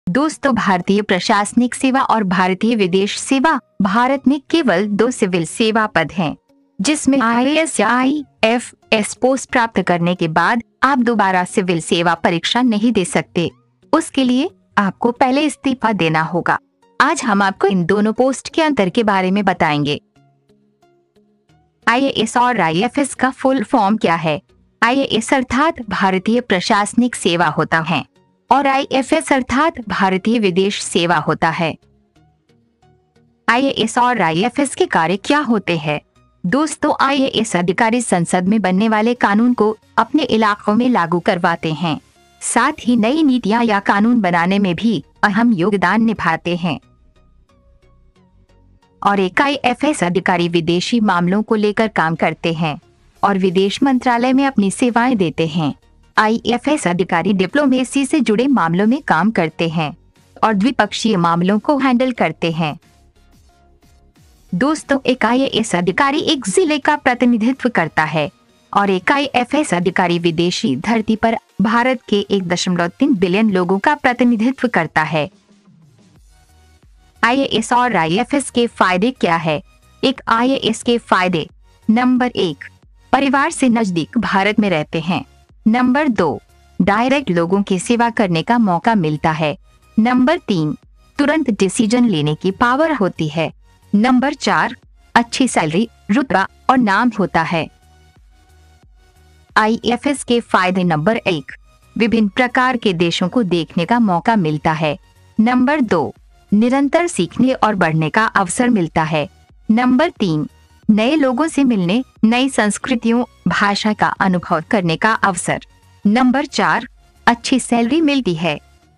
दोस्तों, भारतीय प्रशासनिक सेवा और भारतीय विदेश सेवा भारत में केवल 2 सिविल सेवा पद हैं, जिसमें आईएएस या आईएफएस पोस्ट प्राप्त करने के बाद आप दोबारा सिविल सेवा परीक्षा नहीं दे सकते। उसके लिए आपको पहले इस्तीफा देना होगा। आज हम आपको इन दोनों पोस्ट के अंतर के बारे में बताएंगे। आईएएस और आईएफएस का फुल फॉर्म क्या है? आईएएस अर्थात भारतीय प्रशासनिक सेवा होता है और आईएफएस अर्थात भारतीय विदेश सेवा होता है। आईएएस और आईएफएस के कार्य क्या होते हैं? दोस्तों, आईएएस अधिकारी संसद में बनने वाले कानून को अपने इलाकों में लागू करवाते हैं, साथ ही नई नीतियां या कानून बनाने में भी अहम योगदान निभाते हैं। और एक आईएफएस अधिकारी विदेशी मामलों को लेकर काम करते हैं और विदेश मंत्रालय में अपनी सेवाएं देते हैं। आईएफएस अधिकारी डिप्लोमेसी से जुड़े मामलों में काम करते हैं और द्विपक्षीय मामलों को हैंडल करते हैं। दोस्तों, एक आईएएस अधिकारी एक जिले का प्रतिनिधित्व करता है और एक आईएफएस अधिकारी विदेशी धरती पर भारत के 1.3 बिलियन लोगों का प्रतिनिधित्व करता है। आईएएस और आईएफएस के फायदे क्या है? एक आईएएस के फायदे: नंबर 1, परिवार से नजदीक भारत में रहते हैं। नंबर 2, डायरेक्ट लोगों की सेवा करने का मौका मिलता है। नंबर 3, तुरंत डिसीजन लेने की पावर होती है। नंबर 4, अच्छी सैलरी, रुतबा और नाम होता है। आईएफएस के फायदे: नंबर 1, विभिन्न प्रकार के देशों को देखने का मौका मिलता है। नंबर 2, निरंतर सीखने और बढ़ने का अवसर मिलता है। नंबर 3, नए लोगों से मिलने, नई संस्कृतियों, भाषा का अनुभव करने का अवसर। नंबर 4, अच्छी सैलरी मिलती है।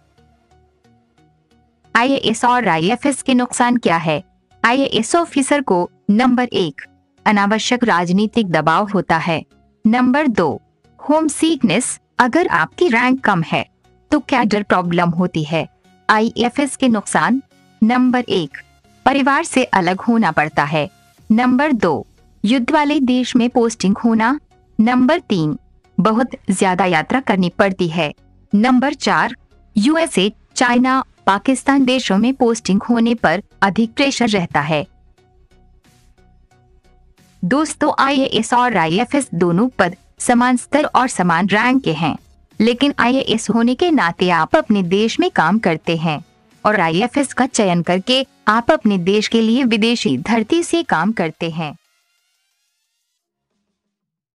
आईएएस और आईएफएस के नुकसान क्या है? आईएएस ऑफिसर को नंबर 1, अनावश्यक राजनीतिक दबाव होता है। नंबर 2, होम सिकनेस, अगर आपकी रैंक कम है तो कैडर प्रॉब्लम होती है। आईएफएस के नुकसान: नंबर 1, परिवार से अलग होना पड़ता है। नंबर 2, युद्ध वाले देश में पोस्टिंग होना। नंबर 3, बहुत ज्यादा यात्रा करनी पड़ती है। नंबर 4, यूएसए, चाइना, पाकिस्तान देशों में पोस्टिंग होने पर अधिक प्रेशर रहता है। दोस्तों, आईएएस और आईएफएस दोनों पद समान स्तर और समान रैंक के हैं, लेकिन आईएएस होने के नाते आप अपने देश में काम करते हैं और आईएफएस का चयन करके आप अपने देश के लिए विदेशी धरती से काम करते हैं।